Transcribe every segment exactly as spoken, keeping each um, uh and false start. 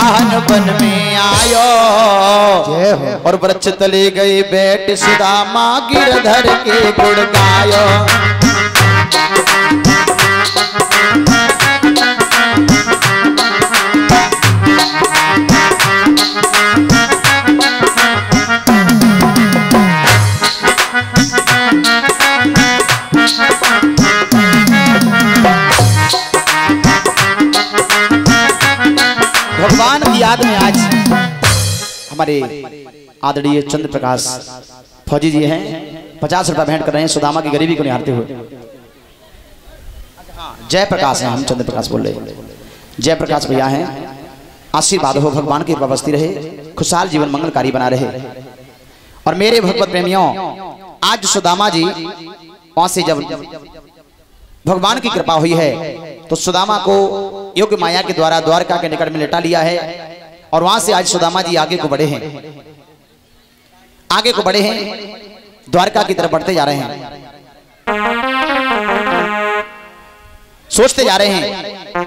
कान बन में आयो और वृक्ष तले गई बैठ सुदामा गिरधर के गुण गायो। भगवान की याद में आज हमारे आदरणीय चंद्र प्रकाश फौजी जी हैं, पचास रुपया भेंट कर रहे हैं सुदामा की गरीबी को निहारते हुए। जय प्रकाश हैं, हम चंद्र प्रकाश बोल रहे हैं। जय प्रकाश भैया हैं, आशीर्वाद हो, भगवान की कृपा बस्ती रहे, खुशहाल जीवन मंगलकारी बना रहे। और मेरे भगवत प्रेमियों, आज सुदामा जी वहां से जब भगवान की कृपा हुई है तो सुदामा को योग माया के द्वारा द्वारका के निकट में लेटा लिया है और वहां से आज सुदामा जी आगे को बढ़े हैं, आगे को बढ़े हैं, द्वारका की तरफ बढ़ते जा रहे हैं। सोचते जा रहे हैं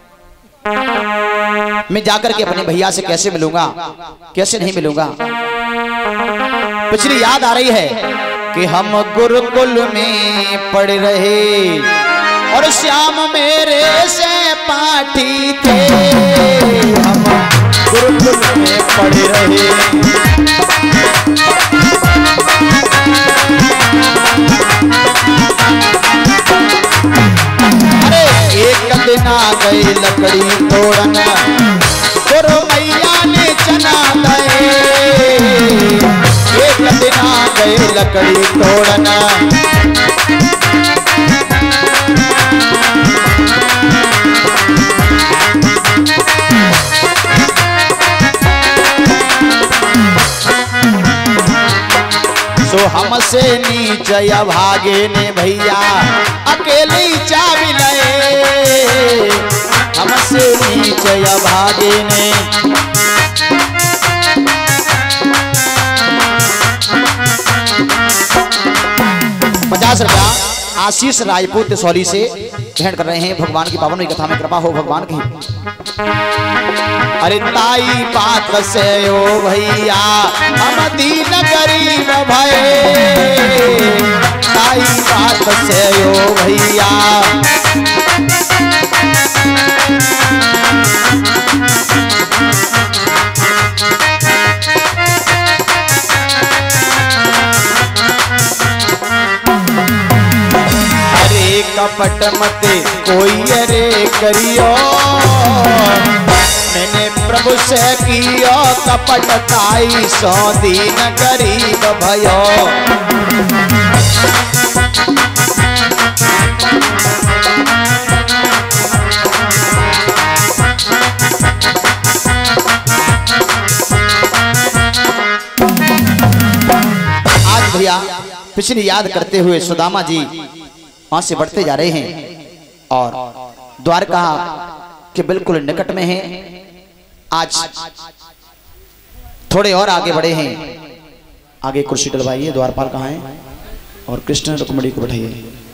मैं जाकर के अपने भैया से कैसे मिलूंगा, कैसे नहीं मिलूंगा। पिछली याद आ रही है कि हम गुरुकुल में पढ़ रहे और श्याम मेरे से पाठी थे, हम गुरुकुल में पढ़ रहे। अरे एक दिन आ गई लकड़ी तोड़न, गुरु मैया ने चना दे। एक दिन आ गई लकड़ी तोड़न, सो हमसे नीचे भागे ने भैया अकेली चाबी लए, हमसे नीचे भागे ने। पचास रुपया आशीष राजपूत सौली से भेंट कर रहे हैं। भगवान की पावन कथा में कृपा हो भगवान की। अरे ताई बात से ओ भैया हम दीन गरीब भये, ताई बात से ओ भैया कपट मत कोई अरे करियो, मैंने प्रभु से कियो कपट ताई सौ दीन गरीब भयो। आज भैया पिछली याद करते हुए सुदामा जी वहां से बढ़ते जा रहे हैं और द्वारका के बिल्कुल निकट में हैं। आज थोड़े और आगे बढ़े हैं, आगे कुर्सी डलवाइए, द्वारपाल कहाँ है और कृष्ण रुक्मिणी को बैठाइए।